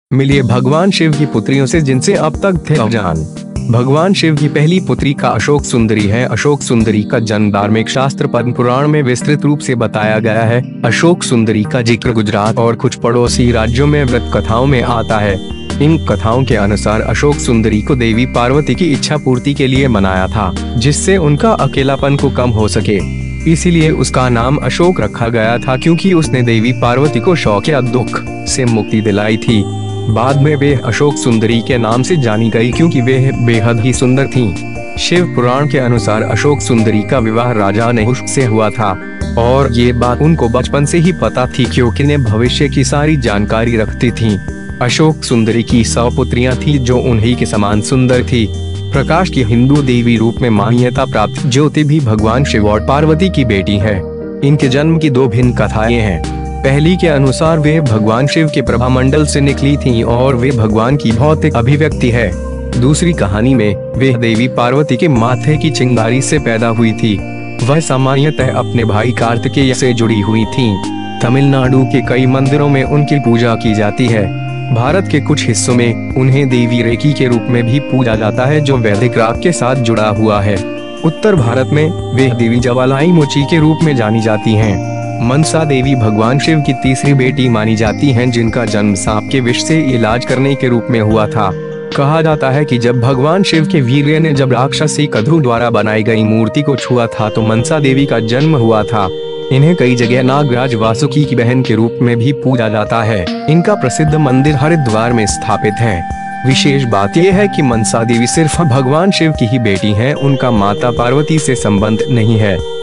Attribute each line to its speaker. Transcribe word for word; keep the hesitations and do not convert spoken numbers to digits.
Speaker 1: मिलिए भगवान शिव की पुत्रियों से जिनसे अब तक थे अनजान। भगवान शिव की पहली पुत्री का अशोक सुंदरी है। अशोक सुंदरी का जन्म धार्मिक शास्त्र पद्म पुराण में विस्तृत रूप से बताया गया है। अशोक सुंदरी का जिक्र गुजरात और कुछ पड़ोसी राज्यों में व्रत कथाओं में आता है। इन कथाओं के अनुसार अशोक सुंदरी को देवी पार्वती की इच्छा पूर्ति के लिए मनाया था, जिससे उनका अकेलापन को कम हो सके। इसीलिए उसका नाम अशोक रखा गया था, क्योंकि उसने देवी पार्वती को शौक या दुख से मुक्ति दिलाई थी। बाद में वे अशोक सुंदरी के नाम से जानी गई, क्योंकि वे बेहद ही सुंदर थीं। शिव पुराण के अनुसार अशोक सुंदरी का विवाह राजा नहुष से हुआ था और ये बात उनको बचपन से ही पता थी, क्योंकि ने भविष्य की सारी जानकारी रखती थीं। अशोक सुंदरी की सौ पुत्रियां थीं जो उन्हीं के समान सुंदर थी। प्रकाश की हिंदू देवी रूप में मान्यता प्राप्त ज्योति भी भगवान शिव और पार्वती की बेटी है। इनके जन्म की दो भिन्न कथाएं हैं। पहली के अनुसार वे भगवान शिव के प्रभा मंडल से निकली थीं और वे भगवान की भौतिक अभिव्यक्ति है। दूसरी कहानी में वे देवी पार्वती के माथे की चिंगारी से पैदा हुई थी। वह सामान्यतः अपने भाई कार्तिकेय से जुड़ी हुई थीं। तमिलनाडु के कई मंदिरों में उनकी पूजा की जाती है। भारत के कुछ हिस्सों में उन्हें देवी रेकी के रूप में भी पूजा जाता है, जो वैदिक राग के साथ जुड़ा हुआ है। उत्तर भारत में वे देवी ज्वालाई मोची के रूप में जानी जाती हैं। मनसा देवी भगवान शिव की तीसरी बेटी मानी जाती हैं, जिनका जन्म सांप के विष से इलाज करने के रूप में हुआ था। कहा जाता है कि जब भगवान शिव के वीर्य ने जब राक्षसी कद्रु द्वारा बनाई गई मूर्ति को छुआ था तो मनसा देवी का जन्म हुआ था। इन्हें कई जगह नागराज वासुकी की बहन के रूप में भी पूजा जाता है। इनका प्रसिद्ध मंदिर हरिद्वार में स्थापित है। विशेष बात यह है कि मनसा देवी सिर्फ भगवान शिव की ही बेटी हैं, उनका माता पार्वती से संबंध नहीं है।